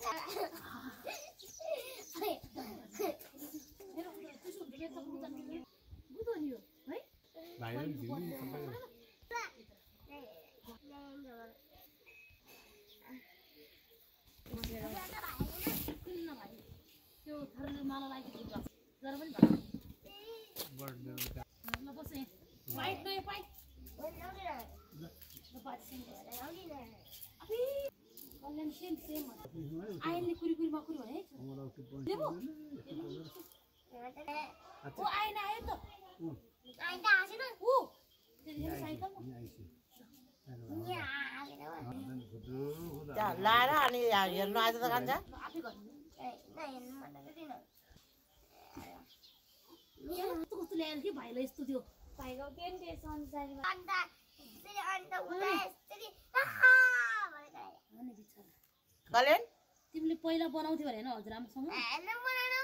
आइले कुरी मकुरी भने देबो ओ आइन आयो त आइन त आछिन उ त्यो साइकल लाएर अनि हेर्नु आज त कान्छ आफै गर्नु ए हेर्नु भन्दा किन कस्तो कस्तो ल्याएर के भाइलाई यस्तो त्यो भाइको टेन्टेसन चाहिँ अन्त उता यसरी कलेन तिमीले पहिला बनाउँथ्यौ भने हैन हजुरआमासँग हैन बनाउनु